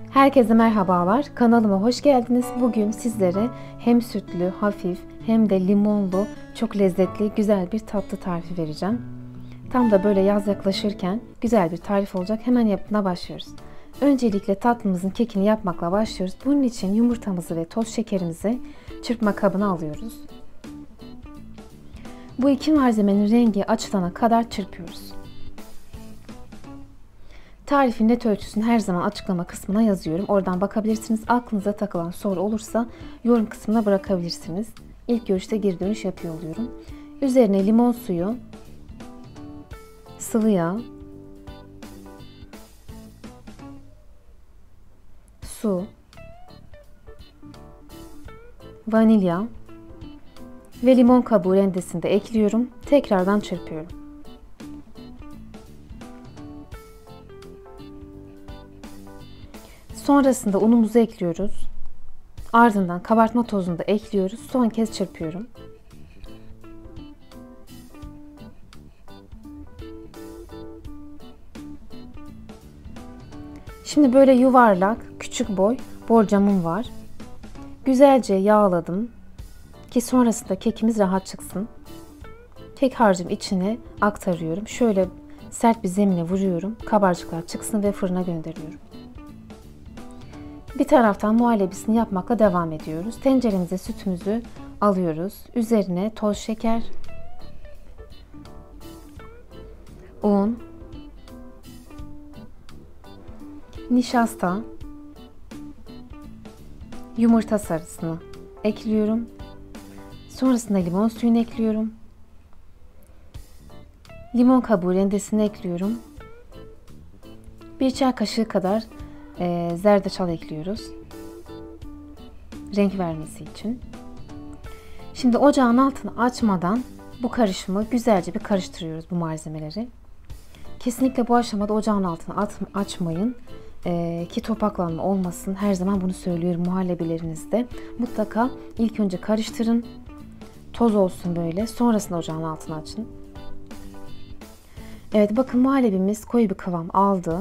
Herkese merhabalar. Kanalıma hoş geldiniz. Bugün sizlere hem sütlü, hafif hem de limonlu çok lezzetli güzel bir tatlı tarifi vereceğim. Tam da böyle yaz yaklaşırken güzel bir tarif olacak. Hemen yapımına başlıyoruz. Öncelikle tatlımızın kekini yapmakla başlıyoruz. Bunun için yumurtamızı ve toz şekerimizi çırpma kabına alıyoruz. Bu iki malzemenin rengi açılana kadar çırpıyoruz. Tarifin net ölçüsünü her zaman açıklama kısmına yazıyorum. Oradan bakabilirsiniz. Aklınıza takılan soru olursa yorum kısmına bırakabilirsiniz. İlk görüşte geri dönüş yapıyor oluyorum. Üzerine limon suyu, sıvı yağ, su, vanilya ve limon kabuğu rendesini de ekliyorum. Tekrardan çırpıyorum. Sonrasında unumuzu ekliyoruz. Ardından kabartma tozunu da ekliyoruz. Son kez çırpıyorum. Şimdi böyle yuvarlak, küçük boy borcamım var. Güzelce yağladım ki sonrasında kekimiz rahat çıksın. Kek harcımı içine aktarıyorum. Şöyle sert bir zemine vuruyorum. Kabarcıklar çıksın ve fırına gönderiyorum. Bir taraftan muhallebisini yapmakla devam ediyoruz. Tenceremize sütümüzü alıyoruz. Üzerine toz şeker, un, nişasta, yumurta sarısını ekliyorum. Sonrasında limon suyunu ekliyorum. Limon kabuğu rendesini ekliyorum. Bir çay kaşığı kadar zerdeçal ekliyoruz. Renk vermesi için. Şimdi ocağın altını açmadan bu karışımı güzelce bir karıştırıyoruz, bu malzemeleri. Kesinlikle bu aşamada ocağın altını açmayın ki topaklanma olmasın. Her zaman bunu söylüyorum muhallebilerinizde. Mutlaka ilk önce karıştırın. Toz olsun böyle. Sonrasında ocağın altını açın. Evet, bakın muhallebimiz koyu bir kıvam aldı.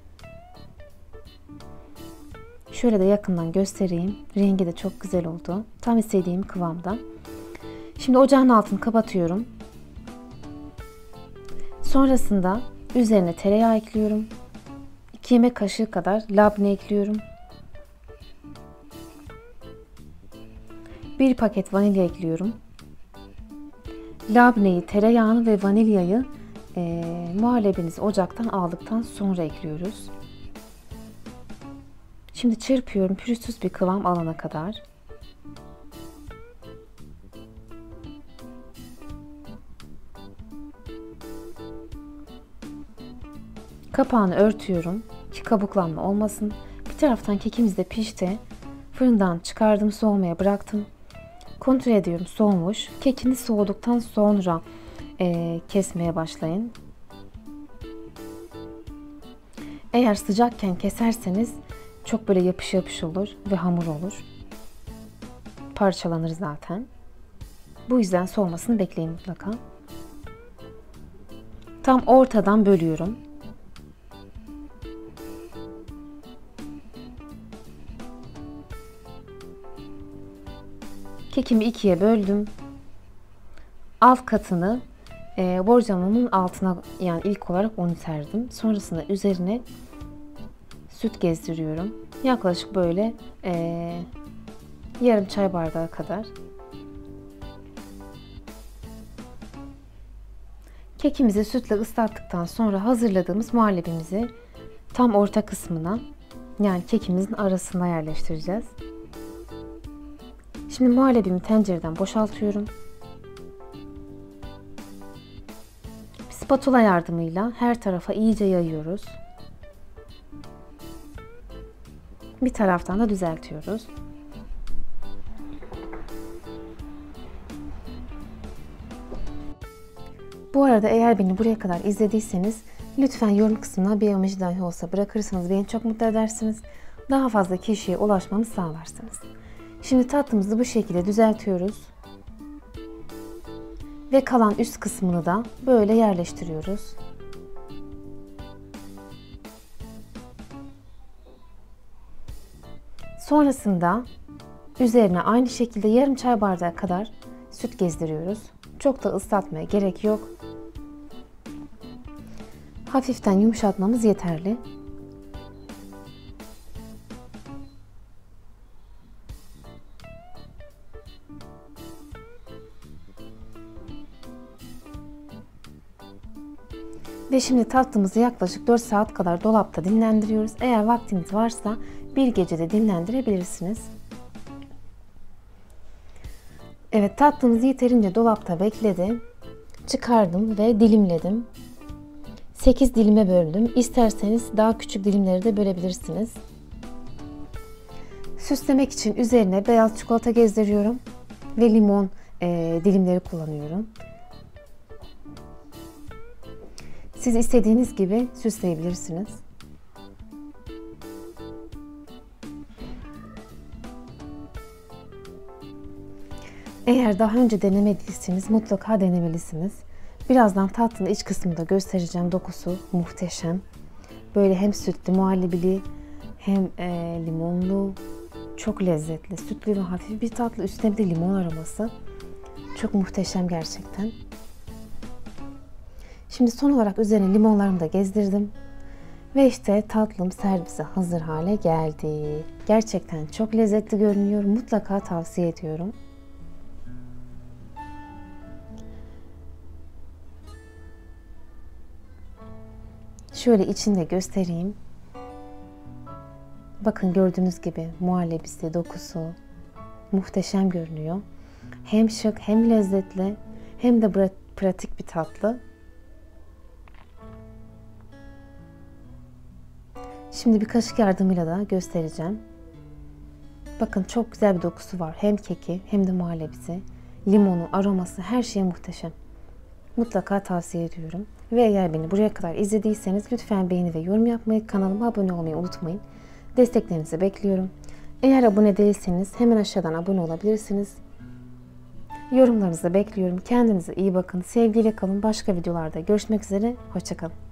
Şöyle de yakından göstereyim. Rengi de çok güzel oldu. Tam istediğim kıvamda. Şimdi ocağın altını kapatıyorum. Sonrasında üzerine tereyağı ekliyorum. 2 yemek kaşığı kadar labne ekliyorum. 1 paket vanilya ekliyorum. Labneyi, tereyağını ve vanilyayı muhallebinizi ocaktan aldıktan sonra ekliyoruz. Şimdi çırpıyorum pürüzsüz bir kıvam alana kadar. Kapağını örtüyorum ki kabuklanma olmasın. Bir taraftan kekimiz de pişti. Fırından çıkardım, soğumaya bıraktım. Kontrol ediyorum, soğumuş. Kekiniz soğuduktan sonra kesmeye başlayın. Eğer sıcakken keserseniz çok böyle yapış yapış olur ve hamur olur. Parçalanır zaten. Bu yüzden soğumasını bekleyin mutlaka. Tam ortadan bölüyorum. Kekimi ikiye böldüm. Alt katını borcamımın altına, yani ilk olarak onu serdim. Sonrasında üzerine süt gezdiriyorum. Yaklaşık böyle yarım çay bardağı kadar. Kekimizi sütle ıslattıktan sonra hazırladığımız muhallebimizi tam orta kısmına, yani kekimizin arasına yerleştireceğiz. Şimdi muhallebimi tencereden boşaltıyorum. Spatula yardımıyla her tarafa iyice yayıyoruz. Bir taraftan da düzeltiyoruz. Bu arada eğer beni buraya kadar izlediyseniz lütfen yorum kısmına bir emoji dahi olsa bırakırsanız beni çok mutlu edersiniz. Daha fazla kişiye ulaşmamı sağlarsınız. Şimdi tatlımızı bu şekilde düzeltiyoruz. Ve kalan üst kısmını da böyle yerleştiriyoruz. Sonrasında üzerine aynı şekilde yarım çay bardağı kadar süt gezdiriyoruz. Çok da ıslatmaya gerek yok. Hafiften yumuşatmamız yeterli. Ve şimdi tatlımızı yaklaşık 4 saat kadar dolapta dinlendiriyoruz. Eğer vaktiniz varsa bir gecede dinlendirebilirsiniz. Evet, tatlımız yeterince dolapta bekledi. Çıkardım ve dilimledim. 8 dilime böldüm. İsterseniz daha küçük dilimleri de bölebilirsiniz. Süslemek için üzerine beyaz çikolata gezdiriyorum ve limon dilimleri kullanıyorum. Siz istediğiniz gibi süsleyebilirsiniz. Eğer daha önce denemediyseniz mutlaka denemelisiniz. Birazdan tatlının iç kısmını da göstereceğim. Dokusu muhteşem. Böyle hem sütlü muhallebili hem limonlu. Çok lezzetli. Sütlü ve hafif bir tatlı. Üstüne bir de limon aroması. Çok muhteşem gerçekten. Şimdi son olarak üzerine limonlarımı da gezdirdim. Ve işte tatlım servise hazır hale geldi. Gerçekten çok lezzetli görünüyor. Mutlaka tavsiye ediyorum. Şöyle içinde göstereyim. Bakın gördüğünüz gibi muhallebisi, dokusu muhteşem görünüyor. Hem şık hem lezzetli hem de pratik bir tatlı. Şimdi bir kaşık yardımıyla da göstereceğim. Bakın çok güzel bir dokusu var. Hem keki hem de muhallebisi, limonu, aroması her şey muhteşem. Mutlaka tavsiye ediyorum. Ve eğer beni buraya kadar izlediyseniz lütfen beğeni ve yorum yapmayı, kanalıma abone olmayı unutmayın. Desteklerinizi bekliyorum. Eğer abone değilseniz hemen aşağıdan abone olabilirsiniz. Yorumlarınızı bekliyorum. Kendinize iyi bakın. Sevgiyle kalın. Başka videolarda görüşmek üzere. Hoşça kalın.